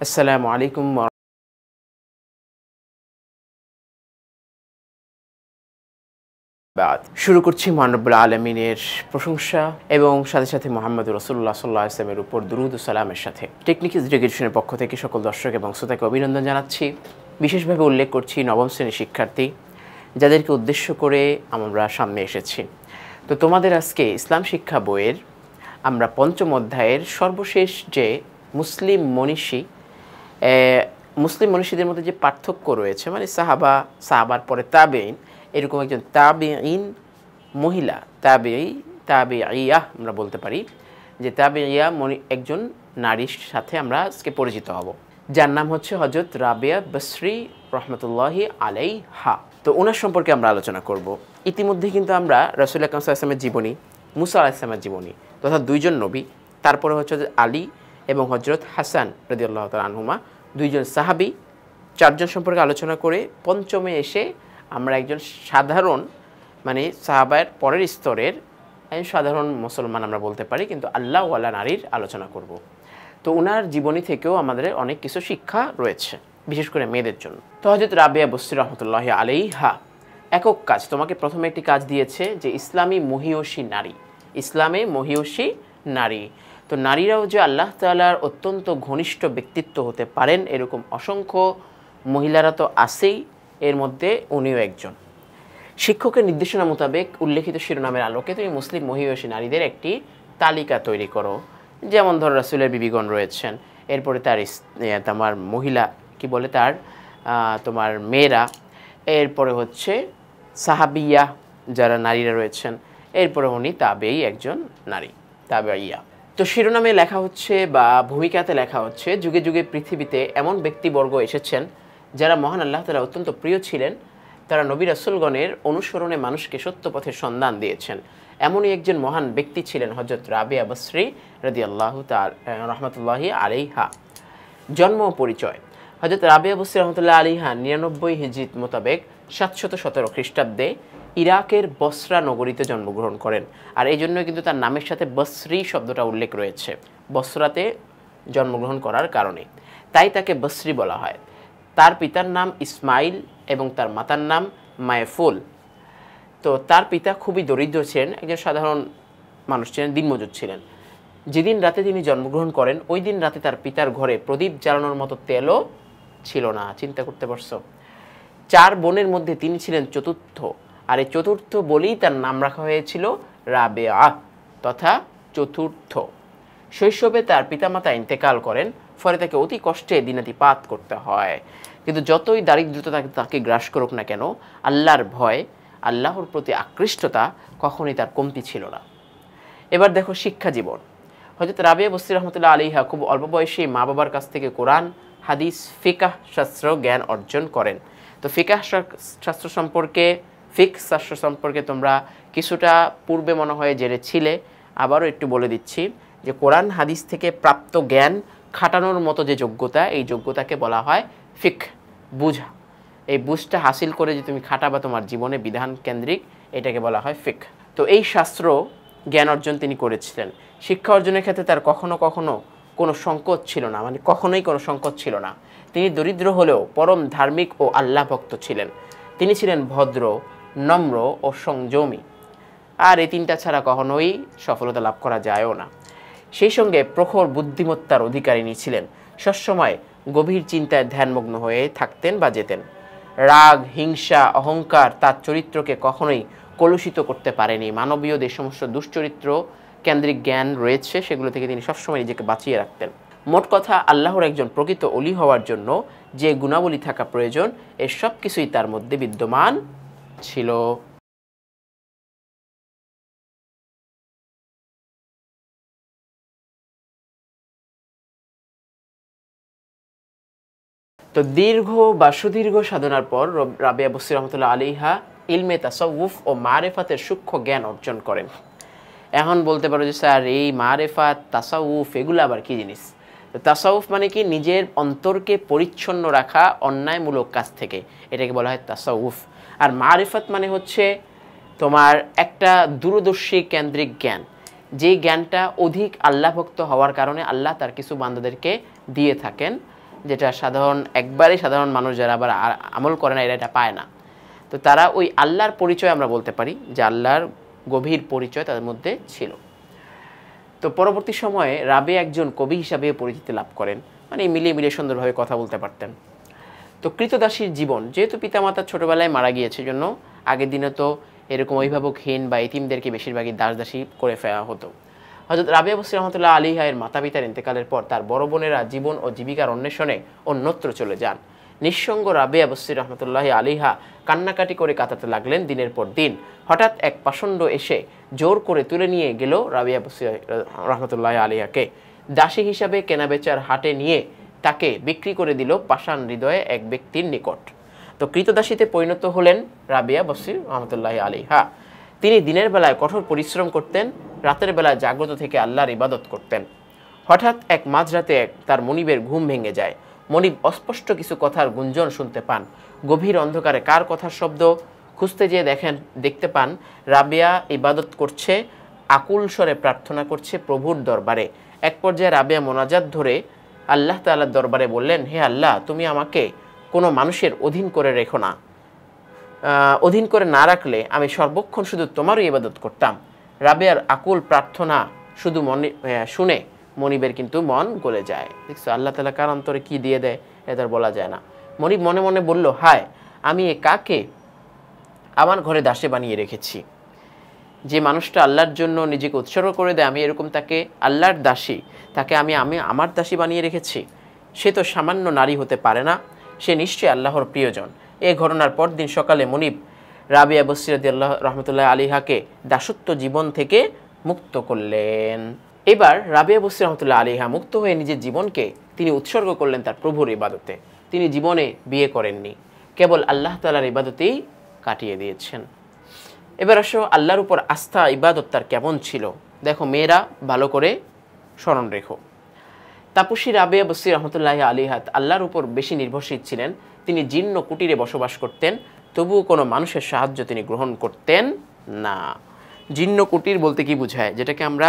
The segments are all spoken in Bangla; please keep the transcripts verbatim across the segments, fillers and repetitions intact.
আসসালামু আলাইকুম। শুরু করছি মহান রব্বুল আলমিনের প্রশংসা এবং সাথে সাথে মোহাম্মদ রসুল্লাহ সাল্লাহ আসলামের উপর দুরুদ ও সালামের সাথে টেকনিক এডুকেশনের পক্ষ থেকে সকল দর্শক এবং শ্রোতাকে অভিনন্দন জানাচ্ছি। বিশেষভাবে উল্লেখ করছি নবম শ্রেণীর শিক্ষার্থী যাদেরকে উদ্দেশ্য করে আমরা সামনে এসেছি। তো তোমাদের আজকে ইসলাম শিক্ষা বইয়ের আমরা পঞ্চম অধ্যায়ের সর্বশেষ যে মুসলিম মনীষী মুসলিম মনীষীদের মধ্যে যে পার্থক্য রয়েছে, মানে সাহাবা, সাহাবার পরে তাবেঈন, এরকম একজন তাবেঈন মহিলা, তাবেঈ তাবেঈয়া আমরা বলতে পারি, যে তাবেঈয়া একজন নারীর সাথে আমরা আজকে পরিচিত হব, যার নাম হচ্ছে হযরত রাবেয়া বসরি রহমতুল্লাহি আলাইহা। তো ওনার সম্পর্কে আমরা আলোচনা করব। ইতিমধ্যে কিন্তু আমরা রাসূল আকরাম সাল্লাল্লাহু আলাইহি ওয়াসাল্লামের জীবনী, মুসা আলাইহিস সালামের জীবনী তথা দুইজন নবী, তারপরে হচ্ছে আলী এবং হযরত হাসান রাদিয়াল্লাহু তাআলা আনহুমা, দুইজন সাহাবী, চারজন সম্পর্কে আলোচনা করে পঞ্চমে এসে আমরা একজন সাধারণ, মানে সাহাবার পরের স্তরের সাধারণ মুসলমান আমরা বলতে পারি, কিন্তু আল্লাহওয়ালা নারীর আলোচনা করব। তো ওনার জীবনী থেকেও আমাদের অনেক কিছু শিক্ষা রয়েছে, বিশেষ করে মেয়েদের জন্য। তো হযরত রাবেয়া বসরি রহমতুল্লাহি আলাইহা একক কাজ, তোমাকে প্রথমে একটি কাজ দিয়েছে যে ইসলামী মহিয়সী নারী, ইসলামে মহিয়সী নারী। তো নারীরাও যে আল্লাহ তাআলার অত্যন্ত ঘনিষ্ঠ ব্যক্তিত্ব হতে পারেন এরকম অসংখ্য মহিলারা তো আছেই, এর মধ্যে উনিও একজন। শিক্ষকের নির্দেশনা মোতাবেক উল্লেখিত শিরোনামের আলোকে তুমি মুসলিম মহিয়সী নারীদের একটি তালিকা তৈরি করো। যেমন ধরো রাসূলের বিবিগণ রয়েছেন, এরপরে তার তোমার মহিলা কি বলে তার তোমার মেয়েরা, এরপরে হচ্ছে সাহাবিয়া যারা নারীরা রয়েছেন, এরপরে উনি তাবেঈ একজন নারী, তাবেঈয়া। তো শিরোনামে লেখা হচ্ছে বা ভূমিকাতে লেখা হচ্ছে, যুগে যুগে পৃথিবীতে এমন ব্যক্তিবর্গ এসেছেন যারা মহান আল্লাহ তাআলা অত্যন্ত প্রিয় ছিলেন। তারা নবী রাসূলগণের অনুসরণে মানুষকে সত্য পথের সন্ধান দিয়েছেন। এমনই একজন মহান ব্যক্তি ছিলেন হযরত রাবেয়া বসরি রাদিয়াল্লাহু তাআলা রাহমাতুল্লাহি আলাইহা। জন্ম ও পরিচয়। হযরত রাবেয়া বসরি রাহমাতুল্লাহি আলাইহা নিরানব্বই হিজরি মোতাবেক সাতশত সতেরো খ্রিস্টাব্দে ইরাকের বসরা নগরীতে জন্মগ্রহণ করেন। আর এই জন্য কিন্তু তার নামের সাথে বসরি শব্দটা উল্লেখ রয়েছে, বসরাতে জন্মগ্রহণ করার কারণে, তাই তাকে বসরি বলা হয়। তার পিতার নাম ইসমাইল এবং তার মাতার নাম মায়ফুল। তো তার পিতা খুবই দরিদ্র ছিলেন, একজন সাধারণ মানুষ ছিলেন, দিনমজুর ছিলেন। যেদিন রাতে তিনি জন্মগ্রহণ করেন ওই দিন রাতে তার পিতার ঘরে প্রদীপ জ্বালানোর মতো তেলও ছিল না। চিন্তা করতে পারছো? চার বোনের মধ্যে তিনি ছিলেন চতুর্থ, আর এই চতুর্থ বলেই তার নাম রাখা হয়েছিল রাবেয়া তথা চতুর্থ। শৈশবে তার পিতামাতা ইন্তেকাল করেন, ফলে তাকে অতি কষ্টে দিনাতিপাত করতে হয়। কিন্তু যতই দারিদ্রতা তাকে তাকে গ্রাস করুক না কেন, আল্লাহর ভয়, আল্লাহর প্রতি আকৃষ্টতা কখনোই তার কমতি ছিল না। এবার দেখো শিক্ষা জীবন। হযরত রাবেয়া বসরি রাহমাতুল্লাহি আলাইহা খুব অল্প বয়সে মা বাবার কাছ থেকে কোরআন, হাদিস, ফিকহ শাস্ত্র জ্ঞান অর্জন করেন। তো ফিকহ শাস্ত্র সম্পর্কে ফিকহ শাস্ত্র সম্পর্কে তোমরা কিছুটা পূর্বে মনে হয় জেনেছিলে, আবারও একটু বলে দিচ্ছি যে কোরআন হাদিস থেকে প্রাপ্ত জ্ঞান খাটানোর মতো যে যোগ্যতা, এই যোগ্যতাকে বলা হয় ফিকহ, বুঝা। এই বুঝটা হাসিল করে যে তুমি খাটাবা তোমার জীবনে বিধান কেন্দ্রিক, এটাকে বলা হয় ফিকহ। তো এই শাস্ত্র জ্ঞান অর্জন তিনি করেছিলেন। শিক্ষা অর্জনের ক্ষেত্রে তার কখনো কখনো কোনো সংকোচ ছিল না, মানে কখনোই কোনো সংকোচ ছিল না। তিনি দরিদ্র হলেও পরম ধার্মিক ও আল্লাহ ভক্ত ছিলেন। তিনি ছিলেন ভদ্র, নম্র ও সংযমী। আর এই তিনটা ছাড়া কখনোই সফলতা লাভ করা যায়ও না। সেই সঙ্গে প্রখর বুদ্ধিমত্তার অধিকারিণী ছিলেন। সবসময় গভীর চিন্তায় ধ্যানমগ্ন হয়ে থাকতেন বা যেতেন। রাগ, হিংসা, অহংকার তার চরিত্রকে কখনোই কলুষিত করতে পারেনি। মানবীয় যে সমস্ত দুশ্চরিত্র কেন্দ্রিক জ্ঞান রয়েছে সেগুলো থেকে তিনি সবসময় নিজেকে বাঁচিয়ে রাখতেন। মোট কথা, আল্লাহর একজন প্রকৃত অলি হওয়ার জন্য যে গুণাবলী থাকা প্রয়োজন, এর সব কিছুই তার মধ্যে বিদ্যমান ছিল। তো দীর্ঘ বা সুদীর্ঘ সাধনার পর রাবেয়া বসরি রাহমাতুল্লাহি আলাইহা ইলমে তাসাউফ ও মারেফাতের সূক্ষ্ম জ্ঞান অর্জন করেন। এখন বলতে পারো যে স্যার এই মারেফাত, তাসাউফ এগুলো আবার কি জিনিস? তো তাসাউফ মানে কি? নিজের অন্তরকে পরিচ্ছন্ন রাখা অন্যায়মূলক কাজ থেকে, এটাকে বলা হয় তাসাউফ। আর মারেফাত মানে হচ্ছে তোমার একটা দূরদর্শী কেন্দ্রিক জ্ঞান, যেই জ্ঞানটা অধিক আল্লাহ ভক্ত হওয়ার কারণে আল্লাহ তার কিছু বান্দাদেরকে দিয়ে থাকেন, যেটা সাধারণ একবারেই সাধারণ মানুষ যারা আবার আমল করে না এরা এটা পায় না। তো তারা ওই আল্লাহর পরিচয় আমরা বলতে পারি যে আল্লাহর গভীর পরিচয় তাদের মধ্যে ছিল। তো পরবর্তী সময়ে রাবে একজন কবি হিসাবে পরিচিতি লাভ করেন, মানে মিলিয়ে মিলিয়ে সুন্দরভাবে কথা বলতে পারতেন। তো কৃতদাসীর জীবন, যেহেতু পিতামাতা ছোটোবেলায় মারা গিয়েছে জন্য আগের দিনে তো এরকম অভিভাবকহীন বা এতিমদেরকে বেশিরভাগই দাস দাসী করে ফেলা হতো। হযরত রাবিয়া বসরি রহমতুল্লাহ আলাইহা এর মাতা পিতার ইন্তেকালের পর তার বড় বোনেরা জীবন ও জীবিকার অন্বেষণে অন্যত্র চলে যান। নিঃসঙ্গ রাবিয়া বসরি রহমতুল্লাহ আলাইহা কান্নাকাটি করে কাটাতে লাগলেন দিনের পর দিন। হঠাৎ এক পাষণ্ড এসে জোর করে তুলে নিয়ে গেল রাবিয়া বসরি রহমতুল্লাহ আলাইহাকে। দাসী হিসাবে কেনাবেচার হাটে নিয়ে তাকে বিক্রি করে দিল পাষাণ হৃদয়ে এক ব্যক্তির নিকট। তো কৃতদাসীতে পরিণত হলেন রাবিয়া বসরি রহমতুল্লাহ আলাইহা। তিনি দিনের বেলায় কঠোর পরিশ্রম করতেন, রাতের বেলায় জাগ্রত থেকে আল্লাহর ইবাদত করতেন। হঠাৎ এক মাঝরাতে তার মনিবের ঘুম ভেঙে যায়। মনিব অস্পষ্ট কিছু কথার গুঞ্জন শুনতে পান। গভীর অন্ধকারে কার কথার শব্দ খুঁজতে যেয়ে দেখেন দেখতে পান রাবিয়া ইবাদত করছে, আকুল স্বরে প্রার্থনা করছে প্রভুর দরবারে। এক পর্যায়ে রাবিয়া মোনাজাত ধরে আল্লাহ তাআলার দরবারে বললেন, হে আল্লাহ, তুমি আমাকে কোনো মানুষের অধীন করে রেখো না, অধীন করে না রাখলে আমি সর্বক্ষণ শুধু তোমারই ইবাদত করতাম। রাবিয়ার আকুল প্রার্থনা শুধু মনে শুনে মনিবের কিন্তু মন গলে যায়। দেখছো আল্লাহ তাআলা কার অন্তরে কি দিয়ে দেয় এটা বলা যায় না। মনিব মনে মনে বলল, হায়, আমি এ কাকে আমার ঘরে দাসে বানিয়ে রেখেছি। যে মানুষটা আল্লাহর জন্য নিজেকে উৎসর্গ করে দেয়, আমি এরকম তাকে আল্লাহর দাসী, তাকে আমি আমি আমার দাসী বানিয়ে রেখেছি। সে তো সামান্য নারী হতে পারে না, সে নিশ্চয়ই আল্লাহর প্রিয়জন। এই ঘটনার পর দিন সকালে মনিব রাবিয়া বসরি রাদিয়াল্লাহু রহমতুল্লাহ আলাইহাকে দাসত্ব জীবন থেকে মুক্ত করলেন। এবার রাবিয়া বসরি রহমতুল্লাহ আলাইহা মুক্ত হয়ে নিজের জীবনকে তিনি উৎসর্গ করলেন তার প্রভুর ইবাদতে। তিনি জীবনে বিয়ে করেননি, কেবল আল্লাহ তাআলার ইবাদতেই কাটিয়ে দিয়েছেন। এবার আসো আল্লাহর উপর আস্থা ইবাদত তার কেমন ছিল দেখো, মেয়েরা ভালো করে স্মরণ রেখো। তাপসী রাবিয়া বসরি রহমতুল্লাহ আলাইহা আল্লাহর উপর বেশি নির্ভরশীল ছিলেন। তিনি জিন্ন কুটিরে বসবাস করতেন, তবুও কোনো মানুষের সাহায্য তিনি গ্রহণ করতেন না। জিন্ন কুটির বলতে কি বোঝায়? যেটাকে আমরা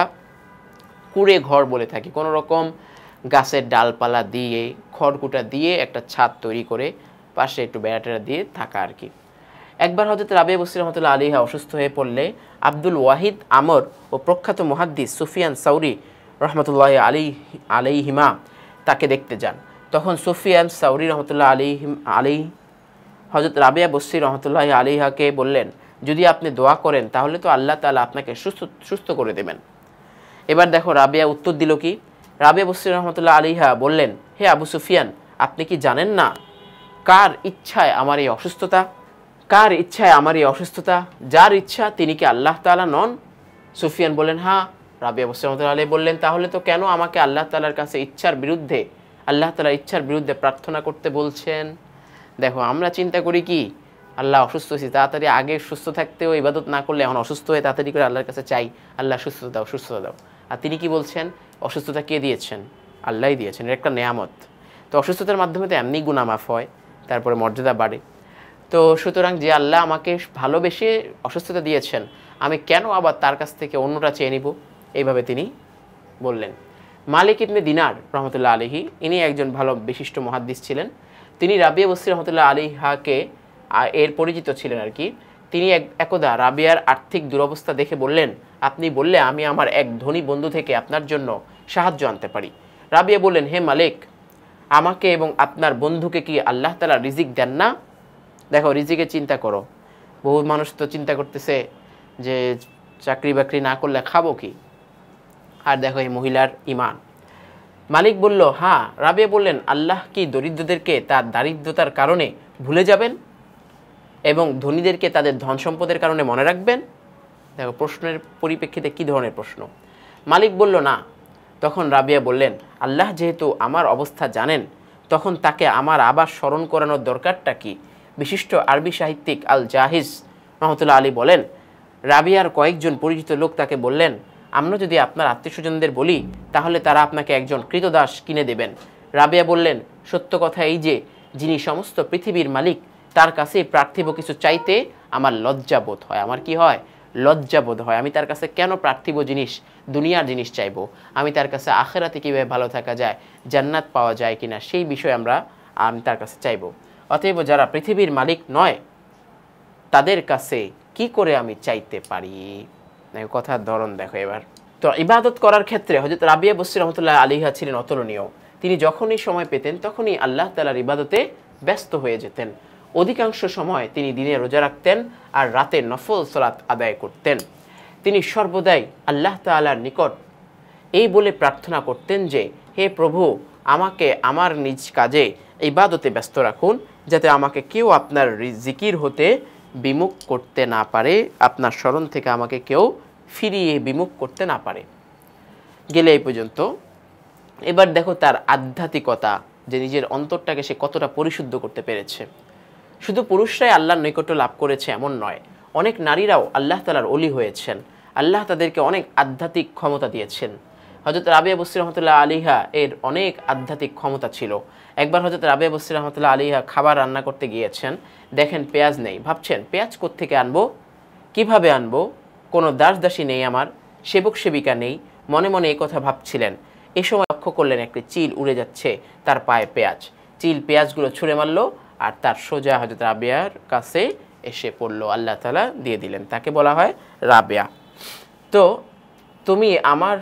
কুড়ে ঘর বলে থাকি, কোনো রকম গাছের ডালপালা দিয়ে খড়কুটা দিয়ে একটা ছাদ তৈরি করে পাশে একটু বেড়াটেরা দিয়ে থাকা আর কি। একবার হযরত রাবিয়া বসরি রহমতুল্লাহ আলাইহা অসুস্থ হয়ে পড়লে আব্দুল ওয়াহিদ আমর ও প্রখ্যাত মুহাদ্দিস সুফিয়ান সাউরি রহমতুল্লাহ আলী আলাইহিমা তাকে দেখতে যান। তখন সুফিয়ান সাউরি রহমতুল্লাহ আলাইহিম আলী হযরত রাবিয়া বসরি রহমতুল্লাহ আলাইহাকে বললেন, যদি আপনি দোয়া করেন তাহলে তো আল্লাহ তাআলা আপনাকে সুস্থ সুস্থ করে দেবেন। এবার দেখো রাবিয়া উত্তর দিল কি? রাবিয়া বসরি রহমতুল্লাহ আলাইহা বললেন, হে আবু সুফিয়ান, আপনি কি জানেন না কার ইচ্ছায় আমার এই অসুস্থতা? কার ইচ্ছায় আমার এই অসুস্থতা? যার ইচ্ছা তিনি কি আল্লাহ তাআলা নন? সুফিয়ান বললেন, হ্যাঁ। রাবিয়া বসরি রহমতুল্লাহ আলাইহি বললেন, তাহলে তো কেন আমাকে আল্লাহ তাআলার কাছে ইচ্ছার বিরুদ্ধে আল্লাহ তাআলার ইচ্ছার বিরুদ্ধে প্রার্থনা করতে বলছেন? দেখো আমরা চিন্তা করি কি, আল্লাহ অসুস্থ হয়েছি, তাড়াতাড়ি আগে সুস্থ থাকতেও ইবাদত না করলে এখন অসুস্থ হয়ে তাড়াতাড়ি করে আল্লাহর কাছে চাই, আল্লাহ সুস্থতা দাও, সুস্থতা দাও। আর তিনি কি বলছেন? অসুস্থতা কে দিয়েছেন? আল্লাহই দিয়েছেন, এটা একটা নেয়ামত। তো অসুস্থতার মাধ্যমে তো এমনি গুনাহ মাফ হয়, তারপরে মর্যাদা বাড়ে। তো সুতরাং যে আল্লাহ আমাকে ভালোবেসে অসুস্থতা দিয়েছেন, আমি কেন আবার তার কাছ থেকে অন্যটা চেয়ে নিব? এইভাবে তিনি বললেন। মালিক ইবনে দিনার রহমতুল্লাহ আলাইহি ইনি একজন ভালো বিশিষ্ট মুহাদ্দিস ছিলেন। তিনি রাবিয়া বসরি রহমতুল্লাহ আলাইহাকে এর পরিচিত ছিলেন আর কি। তিনি এক একদা রাবিয়ার আর্থিক দুরবস্থা দেখে বললেন, আপনি বললে আমি আমার এক ধনী বন্ধু থেকে আপনার জন্য সাহায্য আনতে পারি। রাবিয়া বললেন, হে মালিক, আমাকে এবং আপনার বন্ধুকে কি আল্লাহ তাআলা রিজিক দেন না? দেখো রিজিকের চিন্তা করো, বহু মানুষ তো চিন্তা করতেছে যে চাকরি বাকরি না করলে খাবো কি। আর দেখো এই মহিলার ঈমান। মালিক বলল, হ্যাঁ। রাবিয়া বললেন, আল্লাহ কি দরিদ্রদেরকে তার দারিদ্রতার কারণে ভুলে যাবেন এবং ধনীদেরকে তাদের ধন সম্পদের কারণে মনে রাখবেন? দেখো প্রশ্নের পরিপ্রেক্ষিতে কি ধরনের প্রশ্ন। মালিক বলল, না। তখন রাবিয়া বললেন, আল্লাহ যেহেতু আমার অবস্থা জানেন, তখন তাকে আমার আবার স্মরণ করানোর দরকারটা কি? বিশিষ্ট আরবি সাহিত্যিক আল জাহিজ রহমতুল্লাহ আলী বলেন, রাবিয়ার কয়েকজন পরিচিত লোক তাকে বললেন, আমরা যদি আপনার আত্মীয়স্বজনদের বলি তাহলে তারা আপনাকে একজন কৃতদাস কিনে দেবেন। রাবিয়া বললেন, সত্য কথা এই যে যিনি সমস্ত পৃথিবীর মালিক তার কাছে পার্থিব কিছু চাইতে আমার লজ্জা বোধ হয়। আমার কি হয়? লজ্জা বোধ হয়। আমি তার কাছে কেন পার্থিব জিনিস, দুনিয়ার জিনিস চাইবো? আমি তার কাছে আখিরাতে কীভাবে ভালো থাকা যায়, জান্নাত পাওয়া যায় কিনা, সেই বিষয়ে আমরা আমি তার কাছে চাইবো। অতএব যারা পৃথিবীর মালিক নয় তাদের কাছে কি করে আমি চাইতে পারি? কথার ধরন দেখো এবার। তো ইবাদত করার ক্ষেত্রে হযরত রাবিয়া বসরি রহমতুল্লাহ আলাইহা ছিলেন অতুলনীয়। তিনি যখনই সময় পেতেন তখনই আল্লাহ তাআলার ইবাদতে ব্যস্ত হয়ে যেতেন। অধিকাংশ সময় তিনি দিনে রোজা রাখতেন আর রাতে নফল সালাত আদায় করতেন। তিনি সর্বদাই আল্লাহ তাআলার নিকট এই বলে প্রার্থনা করতেন যে, হে প্রভু, আমাকে আমার নিজ কাজে ইবাদতে ব্যস্ত রাখুন, যাতে আমাকে কেউ আপনার জিকির হতে বিমুখ করতে না পারে, আপনার স্মরণ থেকে আমাকে কেউ ফিরিয়ে বিমুখ করতে না পারে। গেলে এই পর্যন্ত। এবার দেখো তার আধ্যাত্মিকতা, যে নিজের অন্তরটাকে সে কতটা পরিশুদ্ধ করতে পেরেছে। শুধু পুরুষরাই আল্লাহর নৈকট্য লাভ করেছে এমন নয়, অনেক নারীরাও আল্লাহ তাআলার ওলি হয়েছেন। আল্লাহ তাদেরকে অনেক আধ্যাত্মিক ক্ষমতা দিয়েছেন। হযরত রাবিয়া বসরি রহমতুল্লাহ আলাইহা এর অনেক আধ্যাত্মিক ক্ষমতা ছিল। একবার হযরত রাবিয়া বসরি রহমতুল্লাহ আলাইহা খাবার রান্না করতে গিয়েছেন, দেখেন পেঁয়াজ নেই। ভাবছেন পেঁয়াজ কোত্থেকে আনবো, কিভাবে আনবো, কোনো দাস দাসী নেই, আমার সেবক সেবিকা নেই। মনে মনে এই কথা ভাবছিলেন। এ সময় লক্ষ্য করলেন একটি চিল উড়ে যাচ্ছে, তার পায়ে পেঁয়াজ। চিল পেঁয়াজগুলো ছুঁড়ে মারলো আর তার সোজা হযরত রাবিয়ার কাছে এসে পড়লো। আল্লাহ তাআলা দিয়ে দিলেন, তাকে বলা হয় রাবিয়া। তো তুমি আমার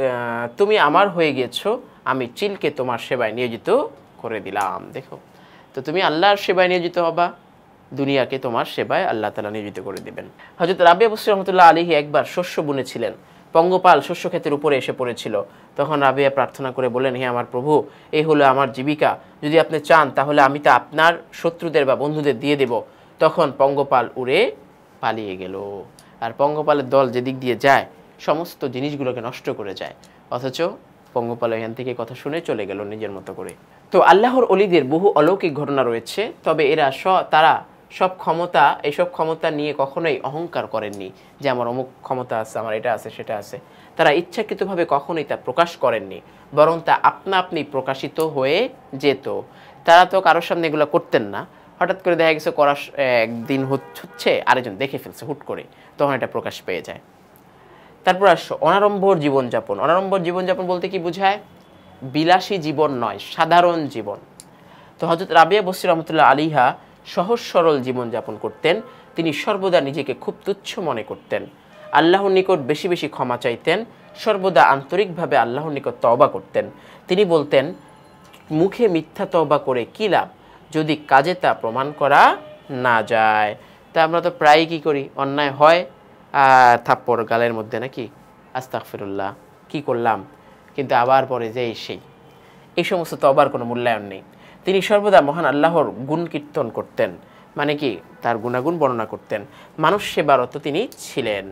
তুমি আমার হয়ে গেছো, আমি চিলকে তোমার সেবায় নিয়োজিত করে দিলাম। দেখো, তো তুমি আল্লাহর সেবায় নিয়োজিত হবা, দুনিয়াকে তোমার সেবায় আল্লাহ তাআলা নিয়োজিত করে দিবেন। হযরত রাবিয়া বসরি রহমতুল্লাহ আলাইহি একবার শস্য বুনেছিলেন, পঙ্গপাল শস্য ক্ষেতের উপরে এসে পড়েছিল। তখন রাবিয়া প্রার্থনা করে বললেন, হে আমার প্রভু, এই হলো আমার জীবিকা, যদি আপনি চান তাহলে আমি তা আপনার শত্রুদের বা বন্ধুদের দিয়ে দেব। তখন পঙ্গপাল উড়ে পালিয়ে গেল। আর পঙ্গপালের দল যেদিক দিয়ে যায় সমস্ত জিনিসগুলোকে নষ্ট করে যায়, অথচ পঙ্গপাল এখান থেকে কথা শুনে চলে গেল নিজের মতো করে। তো আল্লাহর ওলিদের বহু অলৌকিক ঘটনা রয়েছে, তবে এরা স তারা সব ক্ষমতা এইসব ক্ষমতা নিয়ে কখনোই অহংকার করেননি যে আমার অমুক ক্ষমতা আছে, আমার এটা আছে সেটা আছে। তারা ইচ্ছাকৃতভাবে কখনোই তা প্রকাশ করেননি, বরং তা আপনা আপনি প্রকাশিত হয়ে যেত। তারা তো কারোর সামনে এগুলো করতেন না, হঠাৎ করে দেখা গেছে করা একদিন হচ্ছে, আরেকজন দেখে ফেলছে হুট করে, তখন এটা প্রকাশ পেয়ে যায়। তারপর আসো অনাড়ম্বর জীবনযাপন। অনাড়ম্বর জীবনযাপন বলতে কি বোঝায়? বিলাসী জীবন নয়, সাধারণ জীবন। তো হযরত রাবিয়া বসরি রহমতুল্লাহ আলাইহা সহজ সরল জীবনযাপন করতেন। তিনি সর্বদা নিজেকে খুব তুচ্ছ মনে করতেন, আল্লাহর নিকট বেশি বেশি ক্ষমা চাইতেন, সর্বদা আন্তরিকভাবে আল্লাহর নিকট তওবা করতেন। তিনি বলতেন, মুখে মিথ্যা তওবা করে কী লাভ যদি কাজে তা প্রমাণ করা না যায়। তা আমরা তো প্রায়ই কী করি, অন্যায় হয় আর থাপ্পড় গালের মধ্যে, নাকি আস্তাগফিরুল্লাহ, কি করলাম, কিন্তু আবার পরে যে সেই এই সমস্ত তওবার কোনো মূল্যায়ন নেই। তিনি সর্বদা মহান আল্লাহর গুণ কীর্তন করতেন, মানে কি তার গুণাগুণ বর্ণনা করতেন। মানুষ সেবারত তিনি ছিলেন।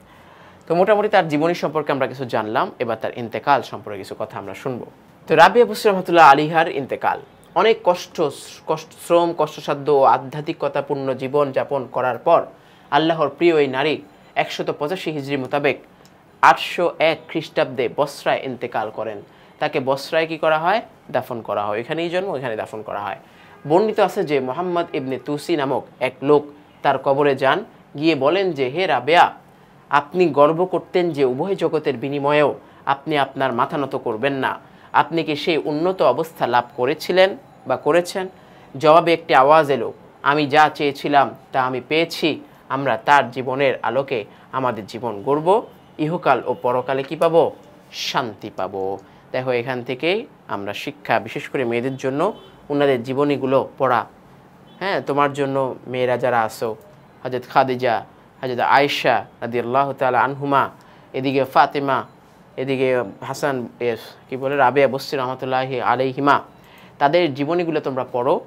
তো মোটামুটি তার জীবনী সম্পর্কে আমরা কিছু জানলাম। এবার তার ইন্তেকাল সম্পর্কে কিছু কথা আমরা শুনবো। তো রাবিয়া বসরি রহমতুল্লাহ আলাইহার ইন্তেকাল। অনেক কষ্ট কষ্ট শ্রম কষ্টসাধ্য ও আধ্যাত্মিকতাপূর্ণ জীবন যাপন করার পর আল্লাহর প্রিয় এই নারী একশত পঁচাশি হিজরি মোতাবেক আটশো এক খ্রিস্টাব্দে বসরায় ইন্তেকাল করেন। তাকে বসরায় কি করা হয়? দাফন করা হয়। এখানেই জন্ম, এখানে দাফন করা হয়। বর্ণিত আছে যে মোহাম্মদ ইবনে তুসি নামক এক লোক তার কবরে যান, গিয়ে বলেন যে, হে রাবিয়া, আপনি গর্ব করতেন যে উভয় জগতের বিনিময়েও আপনি আপনার মাথা নত করবেন না। আপনি কি সেই উন্নত অবস্থা লাভ করেছিলেন বা করেছেন? জবাবে একটি আওয়াজ এলো, আমি যা চেয়েছিলাম তা আমি পেয়েছি। আমরা তার জীবনের আলোকে আমাদের জীবন গড়ব, ইহকাল ও পরকালে কি পাবো? শান্তি পাবো। দেখো, এখান থেকেই আমরা শিক্ষা, বিশেষ করে মেয়েদের জন্য ওনাদের জীবনীগুলো পড়া। হ্যাঁ, তোমার জন্য মেয়েরা যারা আসো, হযরত খাদিজা, হযরত আয়েশা রাদিয়াল্লাহু তাআলা আনহুমা, এদিকে ফাতেমা, এদিকে হাসান কি বলে রাবিয়া বসরি রহমতুল্লাহি আলাইহিমা, তাদের জীবনীগুলো তোমরা পড়ো,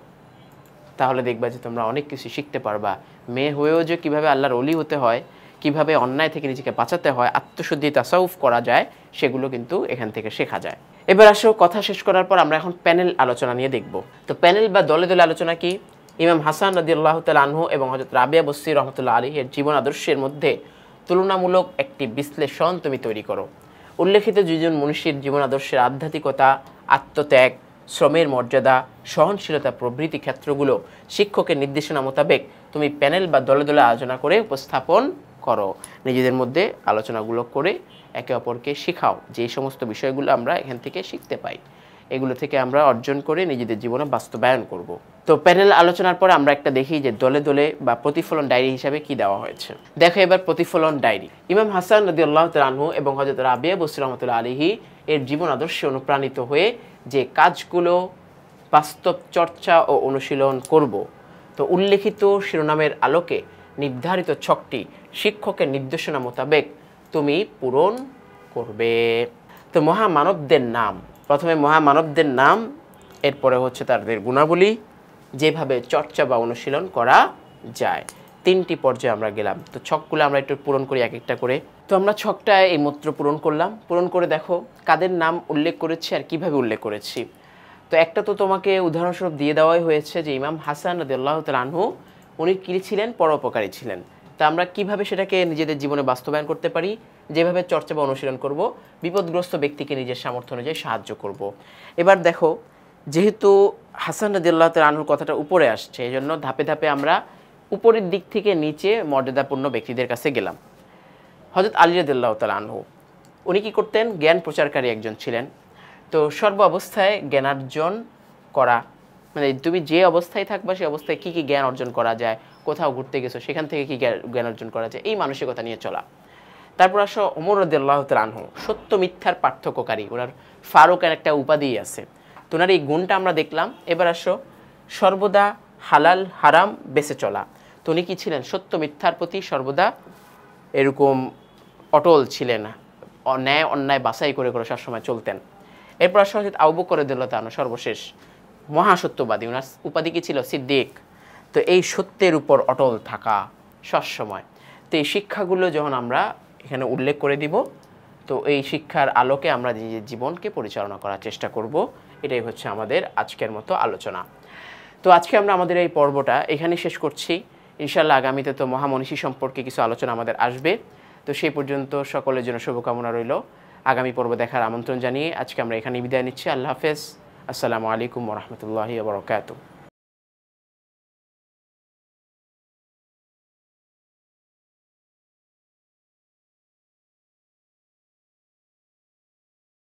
তাহলে দেখবা যে তোমরা অনেক কিছু শিখতে পারবা। মেয়ে হয়েও যে কীভাবে আল্লাহর ওলি হতে হয়, কিভাবে অন্যায় থেকে নিজেকে বাঁচাতে হয়, আত্মশুদ্ধি তাসাউফ করা যায়, সেগুলো কিন্তু এখান থেকে শেখা যায়। এবার আসো, কথা শেষ করার পর আমরা এখন প্যানেল আলোচনা নিয়ে দেখব। তো প্যানেল বা দলে দলে আলোচনা কি? ইমাম হাসান রাদিয়াল্লাহু তাআলা আনহু এবং হযরত রাবিয়া বসরি রহমতুল্লাহ আলাইহির জীবন আদর্শের মধ্যে তুলনামূলক একটি বিশ্লেষণ তুমি তৈরি করো। উল্লেখিত দুজন মনীষীর জীবন আদর্শের আধ্যাত্মিকতা, আত্মত্যাগ, শ্রমের মর্যাদা, সহনশীলতা প্রভৃতি ক্ষেত্রগুলো শিক্ষকের নির্দেশনা মোতাবেক তুমি প্যানেল বা দলে দলে আলোচনা করে উপস্থাপন করো, নিজেদের মধ্যে আলোচনাগুলো করে একে অপরকে শেখাও। যে সমস্ত বিষয়গুলো আমরা এখান থেকে শিখতে পাই, এগুলো থেকে আমরা অর্জন করে নিজেদের জীবনে বাস্তবায়ন করব। তো প্যানেল আলোচনার পর আমরা একটা দেখি যে দলে দলে বা প্রতিফলন ডায়েরি হিসাবে কি দেওয়া হয়েছে। দেখো এবার প্রতিফলন ডায়েরি। ইমাম হাসান রাদিয়াল্লাহু তাআলা আনহু এবং হযরত রাবিয়া বসরি রাহমাতুল্লাহি আলাইহি এর জীবন আদর্শে অনুপ্রাণিত হয়ে যে কাজগুলো বাস্তব চর্চা ও অনুশীলন করব, তো উল্লেখিত শিরোনামের আলোকে নির্ধারিত ছকটি শিক্ষকের নির্দেশনা মোতাবেক তুমি পূরণ করবে। তো মহামানবদের নাম, প্রথমে মহামানবদের নাম, এরপরে হচ্ছে তাদের গুণাবলী, যেভাবে চর্চা বা অনুশীলন করা যায়। তিনটি পর্যায়ে আমরা গেলাম। তো ছকগুলো আমরা একটু পূরণ করি এক একটা করে। তো আমরা ছকটা এই মাত্র পূরণ করলাম। পূরণ করে দেখো কাদের নাম উল্লেখ করেছি আর কিভাবে উল্লেখ করেছি। তো একটা তো তোমাকে উদাহরণস্বরূপ দিয়ে দেওয়াই হয়েছে যে ইমাম হাসান রাদিয়াল্লাহু তাআলা আনহু উনি কী ছিলেন, পরোপকারী ছিলেন। তা আমরা কিভাবে সেটাকে নিজেদের জীবনে বাস্তবায়ন করতে পারি, যেভাবে চর্চা বা অনুশীলন করব, বিপদগ্রস্ত ব্যক্তিকে নিজের সামর্থ্য অনুযায়ী সাহায্য করব। এবার দেখো যেহেতু হাসান রাদিয়াল্লাহু তাআলা আনহুর কথাটা উপরে আসছে, এই জন্য ধাপে ধাপে আমরা উপরের দিক থেকে নিচে মর্যাদাপূর্ণ ব্যক্তিদের কাছে গেলাম। হযরত আলী রাদিয়াল্লাহু তাআলা আনহু উনি কী করতেন, জ্ঞান প্রচারকারী একজন ছিলেন। তো সর্ব অবস্থায় জ্ঞানার্জন করা, মানে তুমি যে অবস্থায় থাকবা সেই অবস্থায় কী কী জ্ঞান অর্জন করা যায়, কোথাও ঘুরতে গেছো সেখান থেকে কী জ্ঞান অর্জন করা যায়, এই মানসিকতা নিয়ে চলা। তারপর আসো ওমর রাদিয়াল্লাহু তাআলা আনহু, সত্য মিথ্যার পার্থক্যকারী, ওনার ফারুকের একটা উপাধি আছে। তো ওনার এই গুণটা আমরা দেখলাম। এবার আসো সর্বদা হালাল হারাম বেঁচে চলা। তো উনি কী ছিলেন, সত্য মিথ্যার প্রতি সর্বদা এরকম অটল ছিলেন, ন্যায় অন্যায় বাছাই করে করে সবসময় চলতেন। এরপর আসো হযরত আবু বকর রাদিয়াল্লাহু তাআলা সর্বশেষ মহাসত্যবাদী, ওনার উপাধি কী ছিল, সিদ্দিক। তো এই সত্যের উপর অটল থাকা সবসময়। তো এই শিক্ষাগুলো যখন আমরা এখানে উল্লেখ করে দিব, তো এই শিক্ষার আলোকে আমরা নিজের জীবনকে পরিচালনা করার চেষ্টা করব। এটাই হচ্ছে আমাদের আজকের মতো আলোচনা। তো আজকে আমরা আমাদের এই পর্বটা এখানে শেষ করছি। ইনশাআল্লাহ আগামীতে তো মহামনীষী সম্পর্কে কিছু আলোচনা আমাদের আসবে। তো সেই পর্যন্ত সকলের জন্য শুভকামনা রইল। আগামী পর্ব দেখার আমন্ত্রণ জানিয়ে আজকে আমরা এখানে বিদায় নিচ্ছি। আল্লাহ হাফেজ। আসসালামু আলাইকুম ওয়া রাহমাতুল্লাহি ওয়া বারাকাতুহু।